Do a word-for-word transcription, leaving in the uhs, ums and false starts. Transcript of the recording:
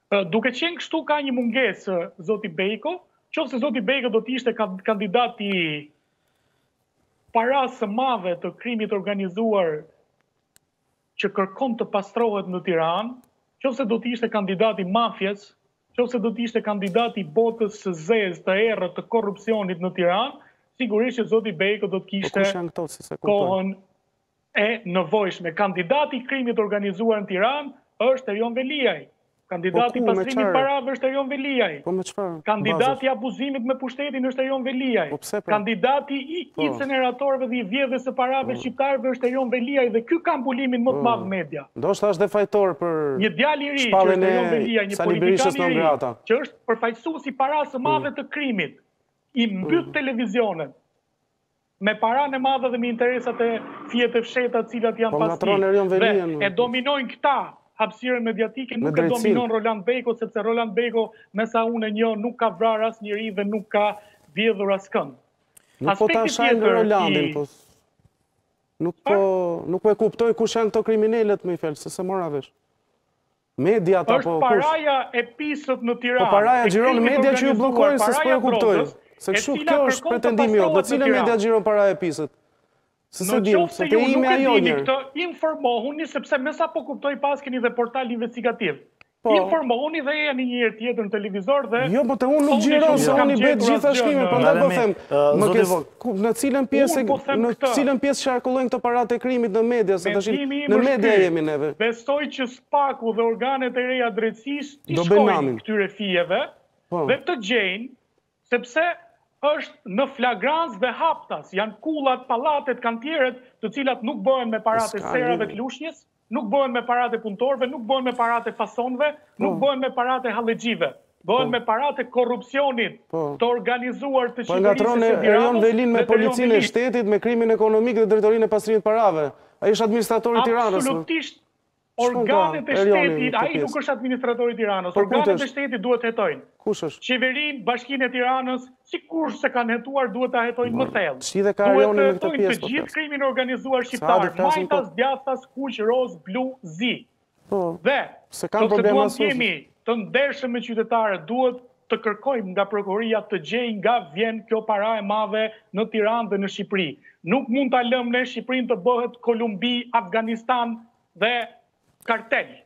Duke qenë kështu ka një mungesë zoti Bejko, qoftë se zoti Bejko do të ishte kandidat i parasë së madhe të krimit organizuar që kërkon të pastrohet në Tiranë, qoftë se do të ishte kandidat i mafjes, qoftë se do të ishte kandidat i botës së zezë të errët të korrupsionit në Tiranë, sigurisht që zoti Bejko do të kishte kohën e nevojshme. Kandidati i krimit organizuar në Tiranë është Erion Veliaj. Kandidati i pastrimit parave është Erion Veliaj. Kandidati i abuzimit me pushtetin është Erion Veliaj. Kandidati i inceneratorëve dhe i vjedhjes së parave shqiptarëve është Erion Veliaj dhe ky ka mbulimin më të madh media. Ndoshta është dhe fajtor për një djalë i ri, që është Erion Veliaj, një politikan i ri, që është përfaqësues i parasë së madhe të krimit, i mbyt televizionet me paranë e madhe dhe me interesat e fije të fshehta të cilat janë pasur dhe e dominojnë këta hapësirën mediatike, nuk e dominon Roland Bejko, sepse Roland Bejko, me sa unë e njoh, nuk ka vrarë asnjëri dhe nuk ka vjedhur askënd. Nuk po ta shajnë në Rolandin, po nuk po nuk po e kuptoj kush janë këto kriminalët, më i fal, se se mora vesh. Mediat apo kush? Është paraja e pisët në Tiranë. Po paraja xhiron media që ju bllokojnë, se s'po e kuptoj. Se kështu kjo është pretendimi jot, në cilën media xhiron paraja e pisët? Se se dim, se të ime ajo njërë. Këtë informohuni, sepse me sa po kuptoj pas keni dhe portal investigativ. Informohuni dhe janë një herë tjetër në televizor dhe... Jo, po të unë nuk gjiron, se unë i betë gjitha shkrimin, për ndaj po them. Në cilën pjesë në cilën pjesë sharkullojnë këto parat e krimit në media, se të shimë në media jemi neve. Besoj që Spaku dhe organet e reja drejtësisë t'i shkojnë këtyre fijeve dhe të gjejnë, sepse është në flagrancë dhe haptas, janë kullat, pallatet, kantierët, të cilat nuk bëhen me paratë e serave të lushnjës, nuk bëhen me paratë e punëtorëve, nuk bëhen me paratë e fasonëve, nuk bëhen me paratë e halexhive, bëhen me paratë e korrupsionit të organizuar të Shqipërisë së Tiranës. Po ngatron Erion Velin me policinë e shtetit, me krimin ekonomik dhe drejtorinë e pastrimit parave. Ai është administratori i Tiranës. Absolutisht. Organet e shtetit, ai nuk është administratori i Tiranës, organet e shtetit duhet hetojnë. Kush është? Qeverinë, Bashkinë e Tiranës, sikur se kanë hetuar, duhet ta hetojnë më thellë. Si dhe ka Erionin në këtë pjesë. pjesë. Të gjithë krimin organizuar shqiptar, majtas, djathtas, kuq, roz, blu, zi. Dhe, nëse duam të jemi të ndershëm me qytetarët, duhet të kërkojmë nga prokuroria të gjejë nga vjen kjo para e madhe në Tiranë dhe në Shqipëri. Nuk mund ta lëmë ne Shqipërinë të bëhet Kolumbi, Afganistan dhe kartel.